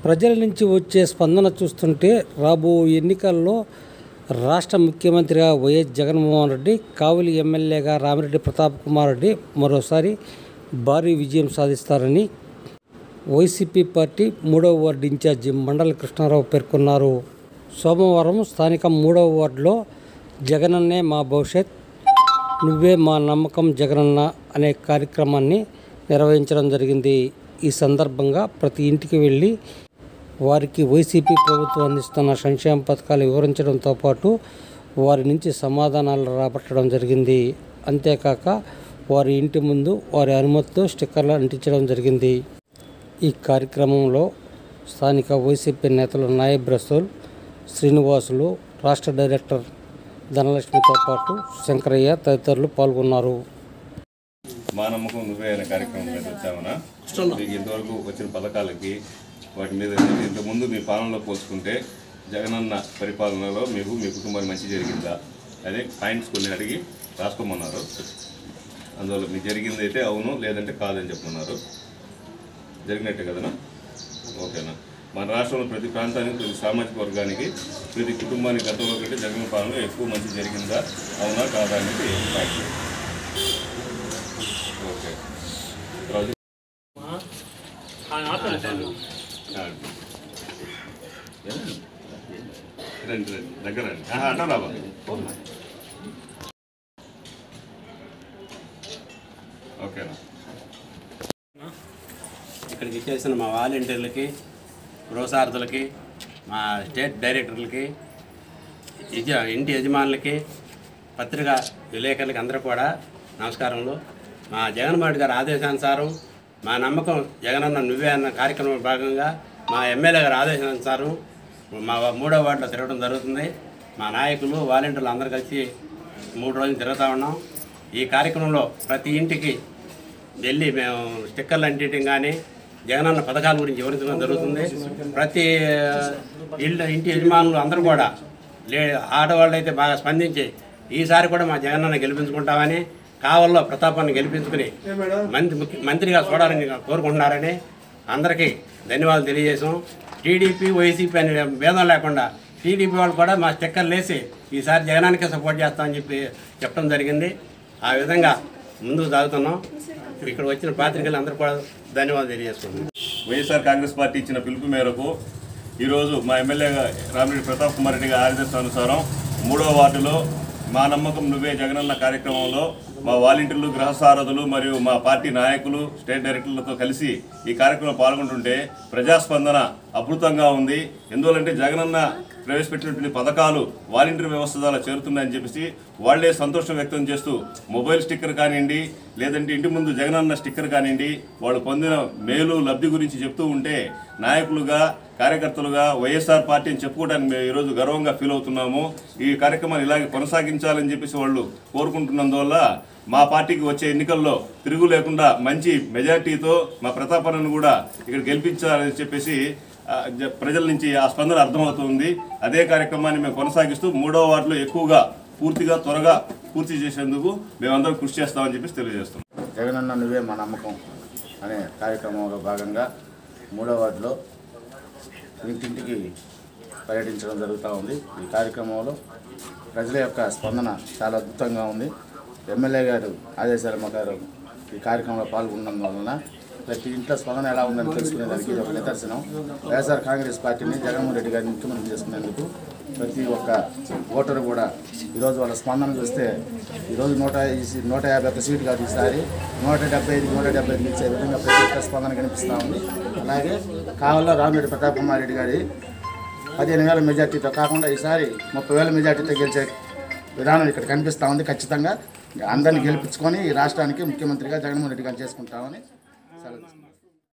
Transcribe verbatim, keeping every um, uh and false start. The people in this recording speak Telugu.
ప్రజల నుంచి వచ్చే స్పందన చూస్తుంటే రాబో ఎన్నికల్లో రాష్ట్ర ముఖ్యమంత్రిగా వైఎస్ జగన్మోహన్ రెడ్డి, కావలి ఎమ్మెల్యేగా రామిరెడ్డి ప్రతాప్ కుమార్ రెడ్డి మరోసారి భారీ విజయం సాధిస్తారని వైసీపీ పార్టీ మూడవ వార్డు ఇన్ఛార్జి మండల కృష్ణారావు పేర్కొన్నారు. సోమవారం స్థానిక మూడవ వార్డులో జగనన్నే మా భవిష్యత్, నువ్వే మా నమ్మకం జగనన్న అనే కార్యక్రమాన్ని నిర్వహించడం జరిగింది. ఈ సందర్భంగా ప్రతి ఇంటికి వెళ్ళి వారికి వైసీపీ ప్రభుత్వం అందిస్తున్న సంక్షేమ పథకాలు వివరించడంతో పాటు వారి నుంచి సమాధానాలు రాబట్టడం జరిగింది. అంతేకాక వారి ఇంటి ముందు వారి అనుమతితో స్టిక్కర్లు అంటించడం జరిగింది. ఈ కార్యక్రమంలో స్థానిక వైసీపీ నేతలు నాయబ్ రసూల్, శ్రీనివాసులు, రాష్ట్ర డైరెక్టర్ ధనలక్ష్మితో పాటు శంకరయ్య తదితరులు పాల్గొన్నారు. మా నమ్మకం నువ్వే అనే కార్యక్రమం మీద వచ్చామన్నా మీకు ఇంతవరకు వచ్చిన పథకాలకి వాటి మీద ఇంతకుముందు మీ పాలనలో పోల్చుకుంటే జగనన్న పరిపాలనలో మీకు మీ కుటుంబానికి మంచి జరిగిందా అదే పాయింట్స్ కొన్ని అడిగి రాసుకోమన్నారు. అందువల్ల మీకు జరిగింది అయితే అవును, లేదంటే కాదని చెప్పమన్నారు. జరిగినట్టే కదనా? ఓకేనా? మన రాష్ట్రంలో ప్రతి ప్రాంతానికి, ప్రతి సామాజిక వర్గానికి, ప్రతి కుటుంబానికి గతంలో కంటే జగన్ పాలనలో ఎక్కువ మంచి జరిగిందా, అవునా కాదా అనేది పాయింట్. ఓకే, రండి రండి దగ్గర రండి. అంటా రాబా ఓకేనా? ఇక్కడికి ఇచ్చేసిన మా వాలంటీర్లకి, గృహసారథులకి, మా స్టేట్ డైరెక్టర్లకి, ఇంటి యజమానులకి, పత్రికా విలేకరులకి అందరూ కూడా నమస్కారములు. మా జగన్మోహన్ రెడ్డి గారి ఆదేశానుసారం మా నమ్మకం జగనన్న నువ్వే అన్న కార్యక్రమం భాగంగా మా ఎమ్మెల్యే గారి ఆదేశానుసారం మా మూడో వార్డులో తిరగడం జరుగుతుంది. మా నాయకులు, వాలంటీర్లు అందరూ కలిసి మూడు రోజులు తిరుగుతూ ఉన్నాం. ఈ కార్యక్రమంలో ప్రతి ఇంటికి వెళ్ళి మేము స్టిక్కర్లు అంటించడం కానీ, జగనన్న పథకాల గురించి వివరించడం జరుగుతుంది. ప్రతి ఇల్లు ఇంటి యజమానులు అందరూ కూడా లే ఆడవాళ్ళు అయితే బాగా స్పందించి ఈసారి కూడా మా జగనన్న గెలిపించుకుంటామని, కావల్లో ప్రతాపాన్ని గెలిపించుకుని మంత్రి ముఖ్య మంత్రిగా చూడాలని కోరుకుంటున్నారని అందరికీ ధన్యవాదాలు తెలియజేసాం. టీడీపీ, వైసీపీ అనే భేదం లేకుండా టీడీపీ వాళ్ళు కూడా మా స్టిక్కర్లు వేసి ఈసారి జగనానికే సపోర్ట్ చేస్తామని చెప్పి చెప్పడం జరిగింది. ఆ విధంగా ముందుకు సాగుతున్నాం. ఇక్కడ వచ్చిన పాత్రికలు అందరూ కూడా ధన్యవాదాలు తెలియజేసుకుంటున్నాం. వైఎస్ఆర్ కాంగ్రెస్ పార్టీ ఇచ్చిన పిలుపు మేరకు ఈరోజు మా ఎమ్మెల్యేగా రామిరెడ్డి ప్రతాప్ కుమార్ రెడ్డి గారి ఆదేశానుసారం మూడవ వార్డులో మా నమ్మకం నువ్వే జగనన్న కార్యక్రమంలో మా వాలంటీర్లు, గృహసారథులు మరియు మా పార్టీ నాయకులు, స్టేట్ డైరెక్టర్లతో కలిసి ఈ కార్యక్రమంలో పాల్గొంటుంటే ప్రజాస్పందన అద్భుతంగా ఉంది. ఎందువల్లంటే జగనన్న ప్రవేశపెట్టినటువంటి పథకాలు వాలంటీర్ వ్యవస్థ ద్వారా చేరుతున్నాయని చెప్పేసి వాళ్లే సంతోషం వ్యక్తం చేస్తూ మొబైల్ స్టిక్కర్ కానివ్వండి, లేదంటే ఇంటి ముందు జగనన్న స్టిక్కర్ కానివ్వండి, వాళ్ళు పొందిన మేలు లబ్ధి గురించి చెప్తూ ఉంటే నాయకులుగా, కార్యకర్తలుగా వైఎస్ఆర్ పార్టీని చెప్పుకోవడానికి మేము ఈరోజు గర్వంగా ఫీల్ అవుతున్నాము. ఈ కార్యక్రమాన్ని ఇలాగే కొనసాగించాలని చెప్పేసి వాళ్ళు కోరుకుంటున్నందువల్ల మా పార్టీకి వచ్చే ఎన్నికల్లో తిరుగు లేకుండా మంచి మెజార్టీతో మా ప్రతాపన్నను కూడా ఇక్కడ గెలిపించాలని చెప్పేసి ప్రజల నుంచి ఆ స్పందన అర్థమవుతుంది. అదే కార్యక్రమాన్ని మేము కొనసాగిస్తూ మూడవ వార్డులో ఎక్కువగా పూర్తిగా త్వరగా పూర్తి చేసేందుకు మేమందరం కృషి చేస్తామని చెప్పేసి తెలియజేస్తున్నాం. జగనన్న నువ్వే మా నమ్మకం అనే కార్యక్రమంలో భాగంగా మూడవ వార్డులో ఇంటింటికి పర్యటించడం జరుగుతూ ఉంది. ఈ కార్యక్రమంలో ప్రజల యొక్క స్పందన చాలా అద్భుతంగా ఉంది. ఎమ్మెల్యే గారు ఆదేశాల ప్రకారం ఈ కార్యక్రమంలో పాల్గొనడం వలన ప్రతి ఇంట్లో స్పందన ఎలా ఉందని తెలుసుకునేదానికి ఇది ఒక నిదర్శనం. వైఎస్ఆర్ కాంగ్రెస్ పార్టీని జగన్మోహన్ రెడ్డి గారిని ముఖ్యమంత్రి చేసుకునేందుకు ప్రతి ఒక్క ఓటరు కూడా ఈరోజు వాళ్ళ స్పందన చూస్తే ఈరోజు నూట నూట యాభై ఒక్క సీటు కాదు, ఈసారి నూట డెబ్బై ఐదు నూట డెబ్బై ఐదు ఇచ్చే విధంగా ప్రతి ఒక్క స్పందన కనిపిస్తూ ఉంది. అలాగే కావల్లో రామిరెడ్డి ప్రతాప్ కుమార్ రెడ్డి గారి పదిహేను వేల మెజార్టీతో కాకుండా ఈసారి ముప్పై వేల మెజార్టీతో గెలిచే విధానం ఇక్కడ కనిపిస్తూ ఉంది. ఖచ్చితంగా అందరినీ గెలిపించుకొని ఈ రాష్ట్రానికి ముఖ్యమంత్రిగా జగన్మోహన్ రెడ్డి గారు చేసుకుంటామని సెలవు.